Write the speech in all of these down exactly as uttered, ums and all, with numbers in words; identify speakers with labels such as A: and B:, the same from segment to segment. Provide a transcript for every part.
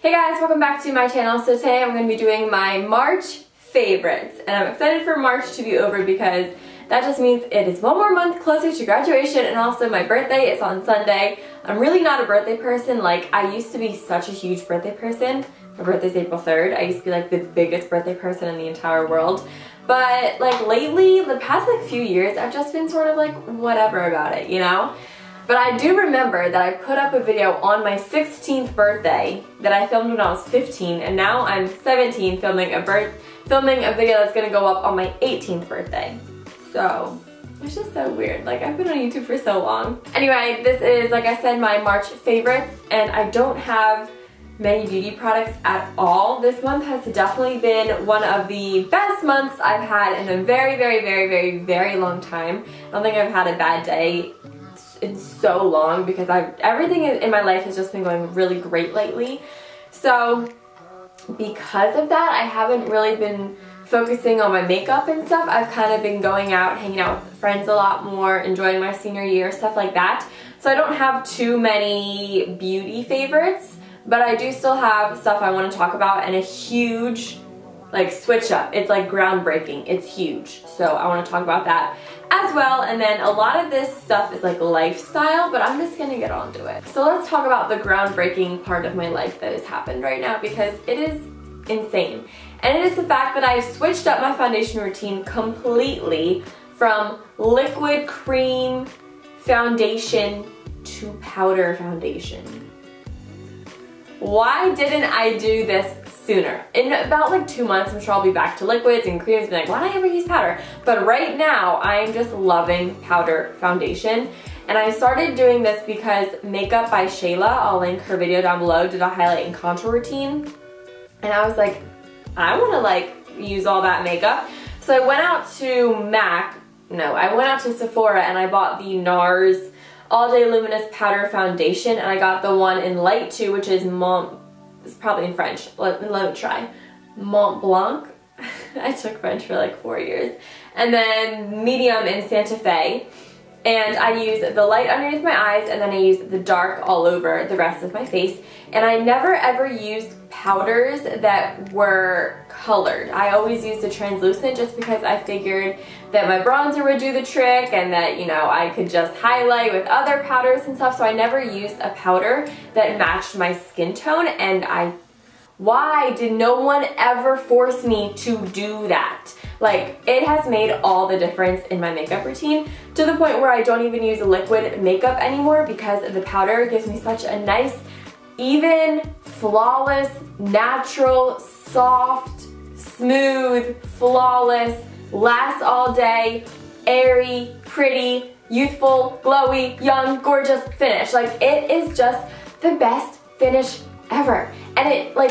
A: Hey guys, welcome back to my channel. So today I'm going to be doing my March favorites, and I'm excited for March to be over because that just means it is one more month closer to graduation, and also my birthday is on Sunday. I'm really not a birthday person. Like, I used to be such a huge birthday person. My birthday's April third. I used to be like the biggest birthday person in the entire world. But like lately, the past like few years, I've just been sort of like whatever about it, you know? But I do remember that I put up a video on my sixteenth birthday that I filmed when I was fifteen, and now I'm seventeen filming a birth filming a video that's gonna go up on my eighteenth birthday. So it's just so weird. Like, I've been on YouTube for so long. Anyway, this is, like I said, my March favorites, and I don't have many beauty products at all. This month has definitely been one of the best months I've had in a very, very, very, very, very long time. I don't think I've had a bad day in so long because I've everything in my life has just been going really great lately. So because of that, I haven't really been focusing on my makeup and stuff. I've kind of been going out, hanging out with friends a lot more, enjoying my senior year, stuff like that. So I don't have too many beauty favorites, but I do still have stuff I want to talk about, and a huge like switch up. It's like groundbreaking. It's huge. So I want to talk about that as well. And then a lot of this stuff is like lifestyle, but I'm just gonna get on to it. So let's talk about the groundbreaking part of my life that has happened right now, because it is insane. And it is the fact that I've switched up my foundation routine completely from liquid cream foundation to powder foundation. Why didn't I do this sooner? In about like two months, I'm sure I'll be back to liquids and creams and be like, why did I ever use powder? But right now, I'm just loving powder foundation. And I started doing this because Makeup by Shayla, I'll link her video down below, did a highlight and contour routine. And I was like, I want to like use all that makeup. So I went out to MAC, no, I went out to Sephora and I bought the NARS All Day Luminous Powder Foundation, and I got the one in light two, which is Mont, it's probably in French, let, let me try, Mont Blanc. I took French for like four years. And then medium in Santa Fe. And I use the light underneath my eyes, and then I use the dark all over the rest of my face. And I never ever used powders that were colored. I always used a translucent just because I figured that my bronzer would do the trick, and that, you know, I could just highlight with other powders and stuff. So I never used a powder that matched my skin tone. And I, why did no one ever force me to do that? Like, it has made all the difference in my makeup routine, to the point where I don't even use liquid makeup anymore because the powder gives me such a nice, even, flawless, natural, soft, smooth, flawless, lasts all day, airy, pretty, youthful, glowy, young, gorgeous finish. Like, it is just the best finish ever. And it, like,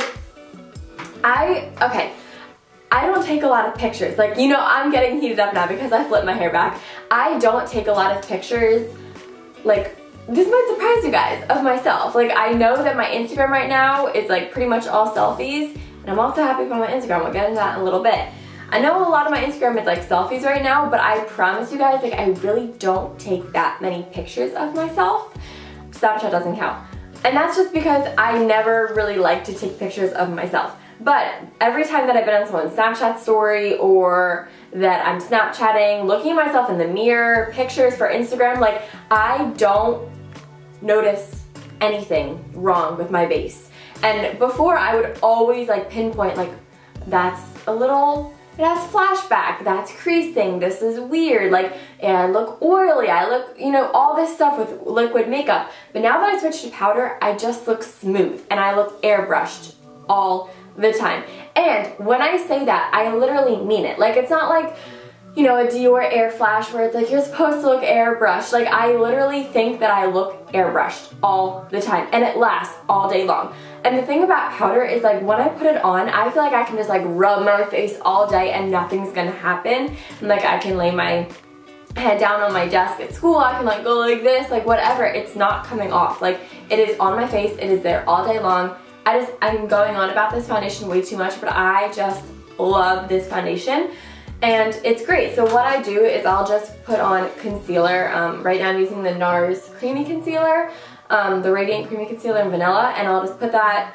A: I, okay. I don't take a lot of pictures. Like, you know, I'm getting heated up now because I flipped my hair back. I don't take a lot of pictures. Like, this might surprise you guys, of myself. Like, I know that my Instagram right now is like pretty much all selfies, and I'm also happy about my Instagram. We'll get into that in a little bit. I know a lot of my Instagram is like selfies right now, but I promise you guys, like, I really don't take that many pictures of myself. Snapchat doesn't count. And that's just because I never really like to take pictures of myself. But every time that I've been on someone's Snapchat story, or that I'm Snapchatting, looking at myself in the mirror, pictures for Instagram, like, I don't notice anything wrong with my base. And before, I would always like pinpoint, like, that's a little, it has flashback, that's creasing, this is weird, like, and I look oily, I look, you know, all this stuff with liquid makeup. But now that I switched to powder, I just look smooth, and I look airbrushed all the time. And when I say that, I literally mean it. Like, it's not like, you know, a Dior Air Flash where it's like, you're supposed to look airbrushed. Like, I literally think that I look airbrushed all the time, and it lasts all day long. And the thing about powder is, like, when I put it on, I feel like I can just like rub my face all day and nothing's gonna happen. And like, I can lay my head down on my desk at school, I can like go like this, like whatever. It's not coming off. Like, it is on my face, it is there all day long. I just, I'm going on about this foundation way too much, but I just love this foundation. And it's great. So what I do is I'll just put on concealer. Um, right now I'm using the NARS Creamy Concealer. um, the Radiant Creamy Concealer in Vanilla, and I'll just put that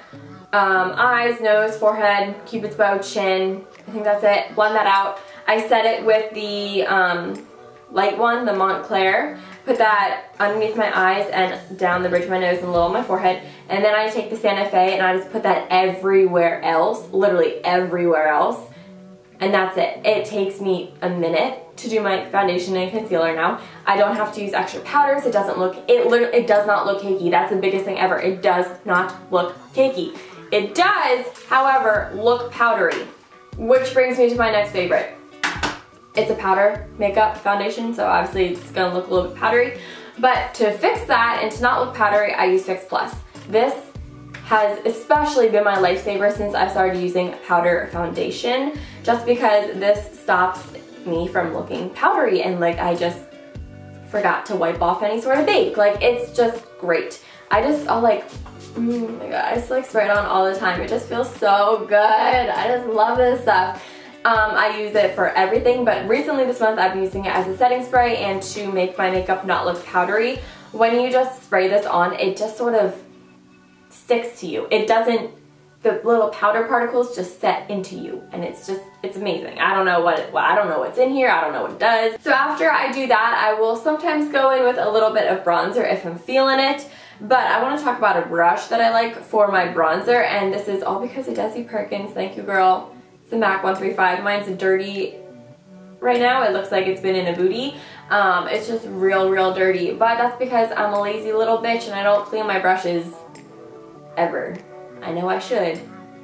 A: um, eyes, nose, forehead, cupid's bow, chin. I think that's it. Blend that out. I set it with the um, light one, the Montclair. Put that underneath my eyes and down the bridge of my nose and a little on my forehead. And then I take the Santa Fe and I just put that everywhere else, literally everywhere else. And that's it. It takes me a minute to do my foundation and concealer now. I don't have to use extra powders. It doesn't look, it literally, it does not look cakey. That's the biggest thing ever. It does not look cakey. It does, however, look powdery, which brings me to my next favorite. It's a powder makeup foundation, so obviously it's gonna look a little bit powdery. But to fix that and to not look powdery, I use Fix Plus. This has especially been my lifesaver since I started using powder foundation, just because this stops me from looking powdery and like I just forgot to wipe off any sort of bake. Like, it's just great. I just, I'll like, oh my god, I just like spray it on all the time. It just feels so good. I just love this stuff. Um, I use it for everything, but recently this month I've been using it as a setting spray and to make my makeup not look powdery. When you just spray this on, it just sort of sticks to you. It doesn't, the little powder particles just set into you, and it's just, it's amazing. I don't know what, it, well, I don't know what's in here, I don't know what it does. So after I do that, I will sometimes go in with a little bit of bronzer if I'm feeling it. But I want to talk about a brush that I like for my bronzer, and this is all because of Desi Perkins. Thank you, girl. The MAC one thirty-five. Mine's dirty right now. It looks like it's been in a booty. Um, it's just real, real dirty. But that's because I'm a lazy little bitch and I don't clean my brushes ever. I know I should,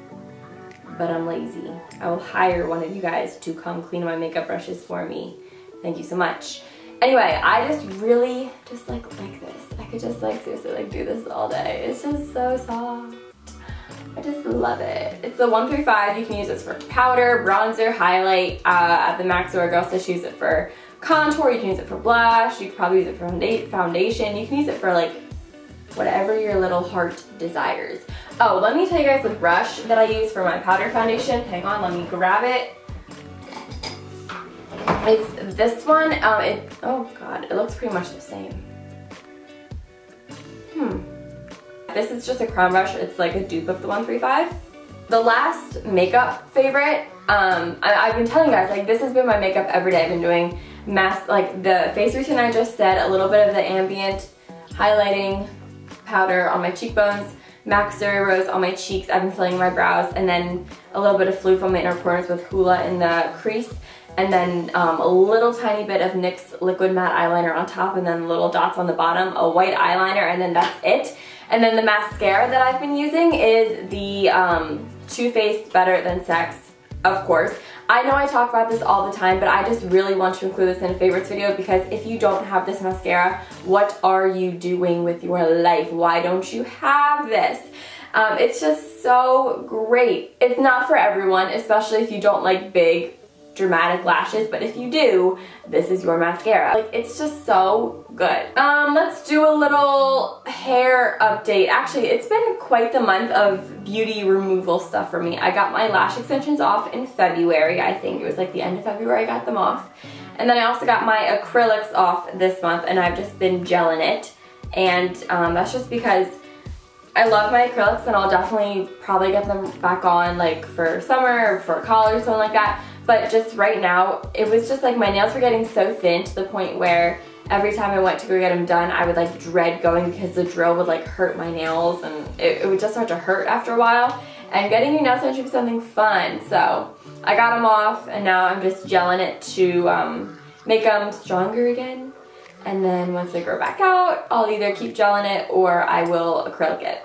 A: but I'm lazy. I will hire one of you guys to come clean my makeup brushes for me. Thank you so much. Anyway, I just really just like like this. I could just like seriously like do this all day. It's just so soft. I just love it. It's the one thirty-five. You can use this for powder, bronzer, highlight. Uh, at the MAC store, I also use it for contour. You can use it for blush. You can probably use it for foundation. You can use it for like whatever your little heart desires. Oh, let me tell you guys the brush that I use for my powder foundation. Hang on, let me grab it. It's this one. Um, it, oh god, it looks pretty much the same. Hmm. This is just a crown brush. It's like a dupe of the one thirty-five. The last makeup favorite, um, I, I've been telling you guys, like this has been my makeup every day. I've been doing mask, like the face routine I just said, a little bit of the ambient highlighting powder on my cheekbones, MAC Stereo Rose on my cheeks. I've been filling my brows, and then a little bit of Floof on my inner corners with Hoola in the crease. And then um, a little tiny bit of N Y X liquid matte eyeliner on top, and then little dots on the bottom, a white eyeliner, and then that's it. And then the mascara that I've been using is the um, Too Faced Better Than Sex, of course. I know I talk about this all the time, but I just really want to include this in a favorites video, because if you don't have this mascara, what are you doing with your life? Why don't you have this? Um, it's just so great. It's not for everyone, especially if you don't like big, dramatic lashes, but if you do, this is your mascara. Like, it's just so good. Um, let's do a little hair update. Actually, it's been quite the month of beauty removal stuff for me. I got my lash extensions off in February. I think it was like the end of February I got them off. And then I also got my acrylics off this month, and I've just been gelling it. And um, that's just because I love my acrylics, and I'll definitely probably get them back on like for summer or for college or something like that. But just right now, it was just like my nails were getting so thin to the point where every time I went to go get them done, I would like dread going because the drill would like hurt my nails, and it, it would just start to hurt after a while. And getting your nails done should be something fun. So I got them off, and now I'm just gelling it to um, make them stronger again. And then once they grow back out, I'll either keep gelling it or I will acrylic it.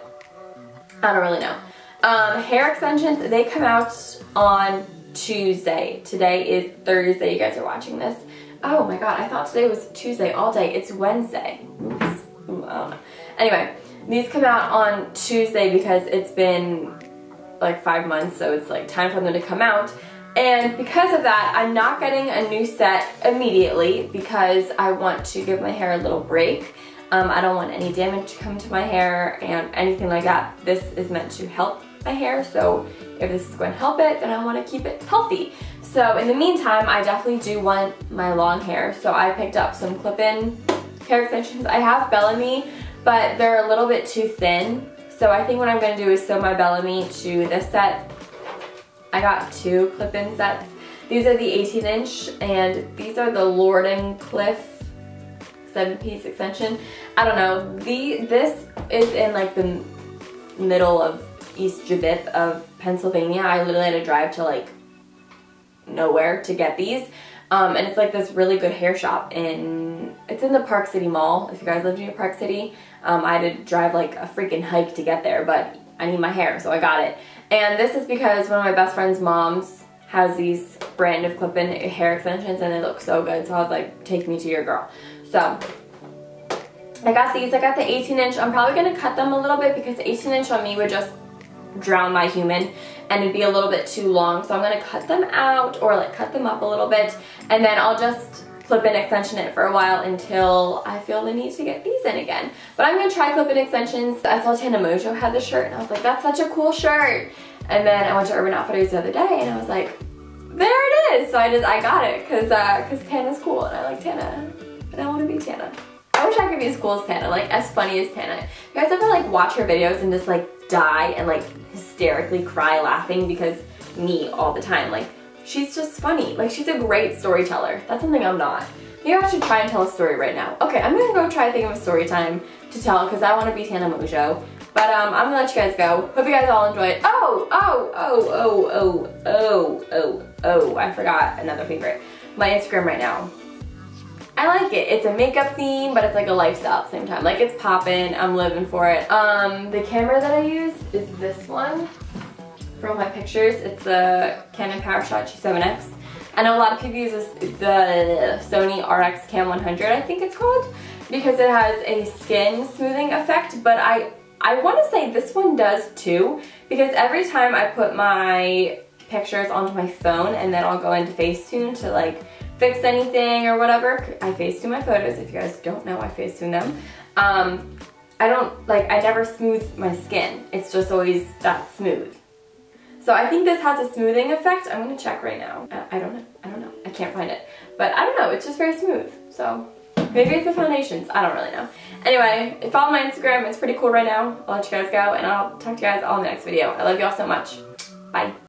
A: I don't really know. Um, hair extensions, they come out on Tuesday. Today is Thursday. You guys are watching this. Oh my god, I thought today was Tuesday all day. It's Wednesday. Oops. Ooh, I don't know. Anyway, these come out on Tuesday because it's been like five months, so it's like time for them to come out. And because of that, I'm not getting a new set immediately because I want to give my hair a little break. Um, I don't want any damage to come to my hair and anything like that. This is meant to help my hair, so if this is going to help it, then I want to keep it healthy. So in the meantime, I definitely do want my long hair, so I picked up some clip-in hair extensions. I have Bellamy, but they're a little bit too thin, So I think what I'm going to do is sew my Bellamy to this set. I got two clip-in sets. These are the eighteen inch, and these are the Lord and Cliff seven piece extension. I don't know. The This is in like the middle of East Jabip of Pennsylvania. I literally had to drive to like nowhere to get these. Um, and it's like this really good hair shop in, it's in the Park City Mall. If you guys live near Park City, um, I had to drive like a freaking hike to get there, but I need my hair, so I got it. And this is because one of my best friend's moms has these brand of clip-in hair extensions and they look so good. So I was like, take me to your girl. So I got these. I got the eighteen inch. I'm probably going to cut them a little bit because the eighteen inch on me would just drown my human and it'd be a little bit too long. So I'm going to cut them out or like cut them up a little bit, and then I'll just clip-in extension it for a while until I feel the need to get these in again. But I'm going to try clip-in extensions. I saw Tana Mojo had this shirt and I was like, that's such a cool shirt. And then I went to Urban Outfitters the other day and I was like, there it is. So I just, I got it because uh, cause Tana's cool and I like Tana and I want to be Tana. I wish I could be as cool as Tana, like as funny as Tana. You guys ever like watch her videos and just like die and like hysterically cry laughing? Because me all the time, like she's just funny. Like she's a great storyteller. That's something I'm not. Maybe I should try and tell a story right now. Okay, I'm gonna go try to think of a story time to tell because I want to be Tana Mojo. But um, I'm gonna let you guys go. Hope you guys all enjoy it. Oh, oh, oh, oh, oh, oh, oh, oh, I forgot another favorite. My Instagram right now. I like it. It's a makeup theme, but it's like a lifestyle at the same time. Like it's poppin', I'm living for it. Um, the camera that I use is this one for all my pictures. It's the Canon PowerShot G seven X. I know a lot of people use this, the Sony R X Cam one hundred, I think it's called, because it has a skin smoothing effect, but I I want to say this one does too, because every time I put my pictures onto my phone and then I'll go into Facetune to like fix anything or whatever. I Facetune my photos. If you guys don't know, I Facetune them. Um, I don't, like, I never smooth my skin. It's just always that smooth. So I think this has a smoothing effect. I'm going to check right now. I, I don't know. I don't know. I can't find it. But I don't know. It's just very smooth. So maybe it's the foundations. I don't really know. Anyway, follow my Instagram. It's pretty cool right now. I'll let you guys go and I'll talk to you guys all in the next video. I love you all so much. Bye.